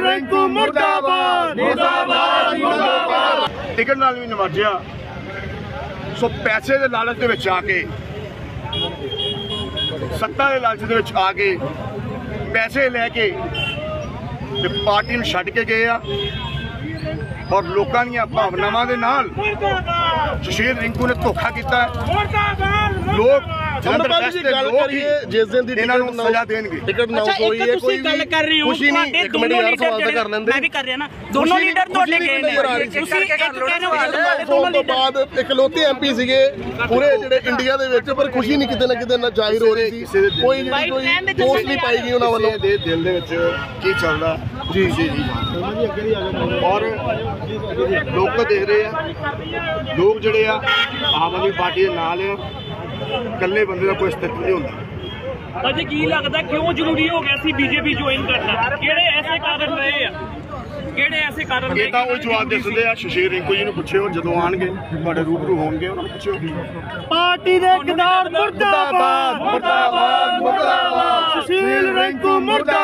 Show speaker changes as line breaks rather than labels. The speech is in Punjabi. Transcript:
ਰਿੰਕੂ ਮੁਰਦਾਬਾਦ ਮੁਰਦਾਬਾਦ ਮੁਰਦਾਬਾਦ। ਟਿਕਟ ਨਾਲ ਵੀ ਨਵਾਜਿਆ। ਸੋ ਪੈਸੇ ਦੇ ਲਾਲਚ ਦੇ ਵਿੱਚ ਆ ਕੇ, ਸੱਤਾ ਦੇ ਲਾਲਚ ਦੇ ਵਿੱਚ ਆ ਕੇ, ਪੈਸੇ ਲੈ ਕੇ ਤੇ ਪਾਰਟੀ ਨੂੰ ਛੱਡ ਕੇ ਗਏ ਆ। ਔਰ ਲੋਕਾਂ ਦੀਆਂ ਭਾਵਨਾਵਾਂ ਦੇ ਨਾਲ ਸ਼ਸ਼ੀਰ ਰਿੰਕੂ ਨੇ ਧੋਖਾ ਕੀਤਾ। ਲੋਕ ਜਿਸ ਦਿਨ ਦੀ ਇਹਨਾਂ ਨੂੰ ਸਜ਼ਾ ਦੇਣਗੇ।
ਟਿਕਟ ਨਾ ਹੋਈ ਹੈ, ਕੋਈ ਗੱਲ ਕਰ ਰਹੇ ਹੋ ਤੁਹਾਡੇ ਦੋਨੋਂ ਲੀਡਰ ਕਰ ਲੈਂਦੇ, ਮੈਂ ਵੀ ਕਰ ਰਿਹਾ ਨਾ, ਦੋਨੋਂ ਲੀਡਰ ਤੁਹਾਡੇ ਗਏ ਨੇ। ਤੁਸੀਂ ਇੱਕ ਕਹਿ ਰਹੇ ਹੋ ਤੋਂ ਬਾਅਦ ਇਕਲੌਤੇ ਐਮਪੀ ਸੀਗੇ ਪੂਰੇ ਜਿਹੜੇ ਇੰਡੀਆ ਦੇ ਵਿੱਚ, ਪਰ ਖੁਸ਼ੀ ਨਹੀਂ ਕਿਤੇ ਨਾ ਕਿਤੇ ਨਾ ਜ਼ਾਹਿਰ ਹੋ ਰਹੀ ਸੀ। ਕੋਈ ਜਿਹੜੀ ਕੋਈ ਪੋਸਟ ਨਹੀਂ ਪਾਈ ਗਈ ਉਹਨਾਂ ਵੱਲੋਂ।
ਦੇ ਦਿਲ ਦੇ ਵਿੱਚ ਕੀ ਚੱਲਦਾ ਜੀ ਜੀ ਜੀ। ਔਰ ਲੋਕ ਤਾਂ ਦੇਖ ਰਹੇ ਆ, ਲੋਕ ਜਿਹੜੇ ਆ ਆਮ ਆਦਮੀ ਪਾਰਟੀ ਦੇ ਨਾਲ ਆ। ਇਕੱਲੇ ਬੰਦੇ ਦਾ ਕੋਈ ਸਥਿਤੀ ਨਹੀਂ ਹੁੰਦਾ।
ਭਾਜੀ ਕੀ ਲੱਗਦਾ ਕਿਉਂ ਜ਼ਰੂਰੀ ਹੋ ਗਿਆ ਸੀ ਬੀਜੇਪੀ ਜੁਆਇਨ ਕਰਨਾ? ਕਿਹੜੇ ਐਸੇ ਕਾਰਨ ਰਹੇ ਆ, ਕਿਹੜੇ ਐਸੇ ਕਾਰਨ?
ਇਹ ਤਾਂ ਉਹ ਜਵਾਬ ਦੇ ਦਿੰਦੇ ਆ। ਸ਼ਸ਼ੀਰ ਰਿੰਕੂ ਜੀ ਨੂੰ ਪੁੱਛਿਓ, ਜਦੋਂ ਆਣਗੇ ਤੁਹਾਡੇ ਰੂਬਰੂ ਹੋਣਗੇ, ਉਹਨਾਂ ਨੂੰ ਪੁੱਛਿਓ।
ਪਾਰਟੀ ਦੇ ਕਿਨਾਰ ਮੁਰਦਾਬਾਦ ਮੁਰਦਾਬਾਦ ਮੁਰਦਾਬਾਦ।
ਸ਼ਸ਼ੀਰ ਰਿੰਕੂ ਮੁਰਦਾਬਾਦ।